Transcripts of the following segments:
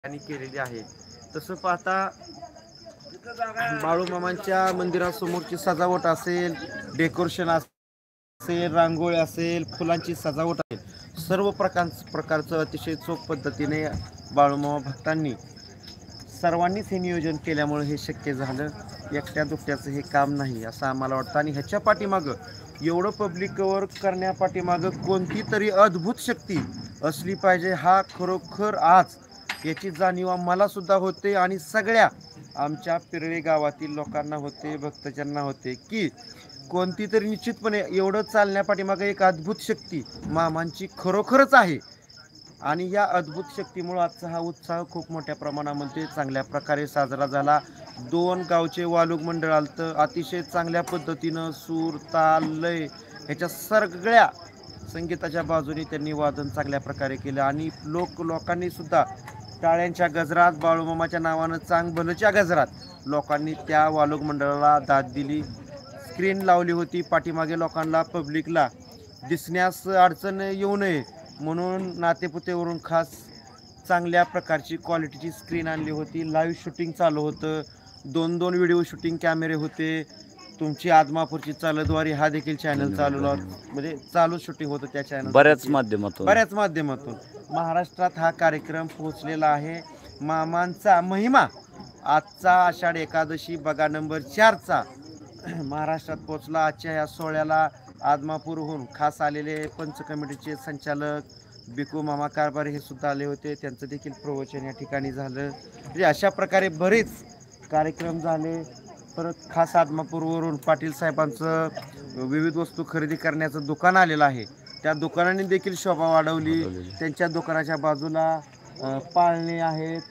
आणि केलेली आहे. तसं पाहता बाळूमामांच्या मंदिरासमोरची सजावट असेल, डेकोरेशन असेल, रांगोळी असेल, फुलांची सजावट असेल, सर्व प्रकारचं अतिशय चोख पद्धतीने बाळूमामा भक्तांनी सर्वांनीच हे नियोजन केल्यामुळे हे शक्य झालं. एकट्या दुकट्याचं हे काम नाही असं आम्हाला वाटतं. आणि ह्याच्या पाठीमागं एवढं पब्लिक कव्हर करण्यापाठीमागं कोणती तरी अद्भुत शक्ती असली पाहिजे, हा खरोखर आज याची जाणीव आम्हाला सुद्धा होते आणि सगळ्या आमच्या पिरळे गावातील लोकांना होते, भक्तजनांना होते की कोणती तरी निश्चितपणे एवढं चालण्यापाठीमागे एक अद्भुत शक्ती मामांची खरोखरच आहे. आणि या अद्भुत शक्तीमुळे आजचा हा उत्साह खूप मोठ्या प्रमाणामध्ये चांगल्या प्रकारे साजरा झाला. 2 गावचे वालुक मंडळ आलतं. अतिशय चांगल्या पद्धतीनं सूर, ताल, लय ह्याच्या सगळ्या संगीताच्या बाजूने त्यांनी वादन चांगल्या प्रकारे केलं आणि लोकांनी सुद्धा टाळ्यांच्या गजरात, बाळूमामाच्या नावानं चांग भलच्या गजरात लोकांनी त्या वालुक मंडळाला दाद दिली. स्क्रीन लावली होती पाठीमागे लोकांना, पब्लिकला दिसण्यास अडचण येऊ नये म्हणून नातेपुतेवरून खास चांगल्या प्रकारची क्वालिटीची स्क्रीन आणली होती. लाईव्ह शूटिंग चालू होतं. 2-2 व्हिडिओ शूटिंग कॅमेरे होते. तुमची आदमापूरची चालतवारी हा देखील चॅनल चालू म्हणजे चालू शूटिंग होतं त्या चॅनल बऱ्याच माध्यमातून महाराष्ट्रात हा कार्यक्रम पोहोचलेला आहे. मामांचा महिमा आजचा आषाढ एकादशी बघा नंबर 4चा महाराष्ट्रात पोहोचला. आजच्या या सोहळ्याला आदमापूरहून खास आलेले पंच कमिटीचे संचालक बिकू मामा कारभारी हे सुद्धा आले होते. त्यांचं देखील प्रवचन या ठिकाणी झालं. म्हणजे अशा प्रकारे बरेच कार्यक्रम झाले. परत खास आदमापूरवरून पाटील साहेबांचं विविध वस्तू खरेदी करण्याचं दुकान आलेलं आहे. त्या दुकानाने देखील शोभा वाढवली. त्यांच्या दुकानाच्या बाजूला पाळणे आहेत,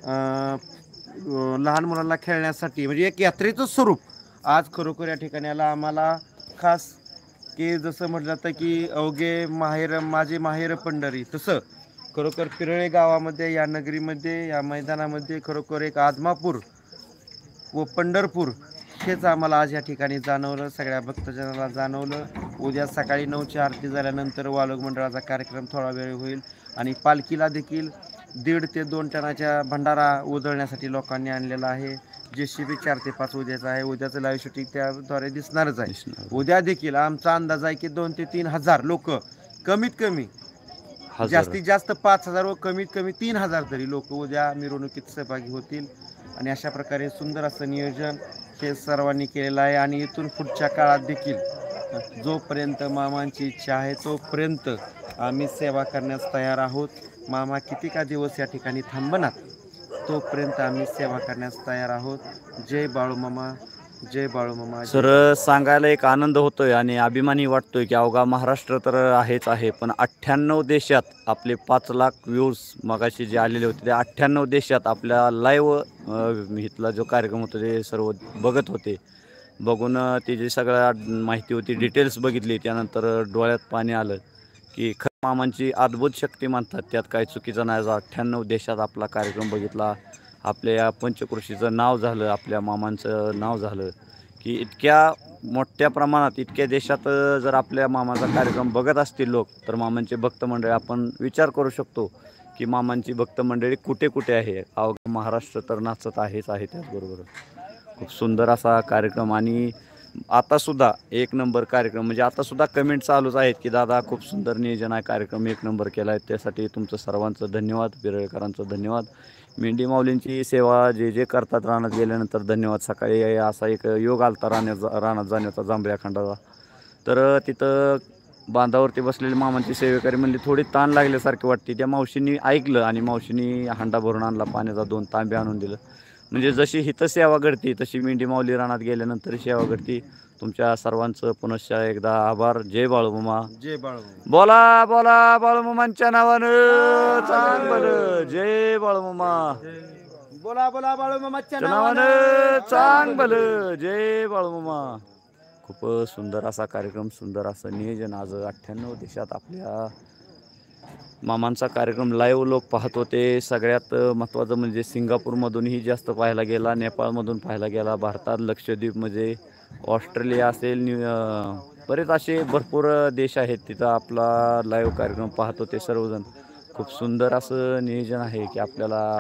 लहान मुलांना खेळण्यासाठी म्हणजे एक यात्रेचं स्वरूप आज खरोखर या ठिकाणी आम्हाला खास की जसं म्हटलं जातं की अवघे माहेर माझे माहेर पंढरी, तसं खरोखर पिरळे गावामध्ये या नगरीमध्ये या मैदानामध्ये खरोखर एक आदमापूर व पंढरपूर हेच आम्हाला आज या ठिकाणी जाणवलं. सगळ्या भक्तजनाला जाणवलं. उद्या सकाळी 9ची आरती झाल्यानंतर वालुक मंडळाचा कार्यक्रम थोडा वेळ होईल आणि पालखीला देखील 1.5 ते 2 टनाच्या भंडारा उधळण्यासाठी लोकांनी आणलेला आहे. JCB 4 ते 5 उद्याचं आहे. उद्याचं लाईव्ह शूटिंग त्याद्वारे दिसणारच आहे. उद्या देखील आमचा अंदाज आहे की 2 ते 3 हजार लोक, कमीत कमी जास्तीत जास्त 5,000 व कमीत कमी 3,000 तरी लोक उद्या मिरवणुकीत सहभागी होतील. आणि अशा प्रकारे सुंदर असं नियोजन हे सर्वांनी केलेलं आहे. आणि इथून पुढच्या काळात देखील जोपर्यंत मामांची इच्छा आहे तोपर्यंत आम्ही सेवा करण्यास तयार आहोत. मामा किती का दिवस या ठिकाणी थांबणार तोपर्यंत आम्ही सेवा करण्यास तयार आहोत. जय बाळूमामा, जय बाळूमामा. सर, सांगायला एक आनंद होतोय आणि अभिमानी वाटतोय की अवघा महाराष्ट्र तर आहेच आहे, पण 98 देशात आपले 5 लाख व्ह्यूज मगाशी जे आलेले होते ते 98 देशात आपल्या लाईव्ह इथला जो कार्यक्रम होता ते सर्व बघत होते. बघून ती जी सगळ्या माहिती होती, डिटेल्स बघितली, त्यानंतर डोळ्यात पाणी आलं की मामांची अद्भुत शक्ती म्हणतात, त्यात काही चुकीचं नाही. 98 देशात आपला कार्यक्रम बघितला. आपल्या या पंचकृषीचं नाव झालं, आपल्या मामांचं नाव झालं की इतक्या मोठ्या प्रमाणात इतक्या देशात जर आपल्या मामाचा कार्यक्रम बघत असतील लोक, तर मामांचे भक्त मंडळी आपण विचार करू शकतो की मामांची भक्त मंडळी कुठे कुठे आहे. अवघा महाराष्ट्र तर नाचत आहेच आहे. त्याचबरोबर खूप सुंदर असा कार्यक्रम आणि आतासुद्धा एक नंबर कार्यक्रम, म्हणजे आतासुद्धा कमेंट चालूच आहेत की दादा खूप सुंदर नियोजन आहे, कार्यक्रम एक नंबर केला आहे. त्यासाठी तुमचं सर्वांचं धन्यवाद, पिरळकरांचं धन्यवाद. मेंढी माऊलींची सेवा जे जे करतात रानात गेल्यानंतर धन्यवाद. सकाळी असा एक योग आलता रानात जाण्याचा जांभळ्या खंडाचा, तर तिथं बांधावरती बसलेली मामांची सेवेकरी म्हणली थोडी ताण लागल्यासारखी वाटते. त्या मावशींनी ऐकलं आणि मावशींनी हांडा भरून आणला पाण्याचा, 2 तांबे आणून दिलं. म्हणजे जशी हिथं सेवा घडती तशी मेंढी माऊली रानात गेल्यानंतर सेवा घडती. तुमच्या सर्वांचं पुनश्च एकदा आभार. जय बाळूमामा, जय बाळूमामा. बोला बोला बाळूमामांच्या नावानं चांग भलं. जय बाळूमामा, बोला बोला बाळूमामाच्या नावानं चांग भलं. जय बाळूमामा. खूप सुंदर असा कार्यक्रम, सुंदर असं नियोजन. आज 98 देशात आपल्या मामांचा कार्यक्रम लाईव्ह लोक पाहत होते. सगळ्यात महत्त्वाचं म्हणजे सिंगापूरमधूनही जास्त पाहायला गेला, नेपाळमधून पाहायला गेला, भारतात लक्षद्वीपमध्ये, ऑस्ट्रेलिया असेल, बरेच असे भरपूर देश आहेत तिथं आपला लाईव्ह कार्यक्रम पाहत होते सर्वजण. खूप सुंदर असं नियोजन आहे की आपल्याला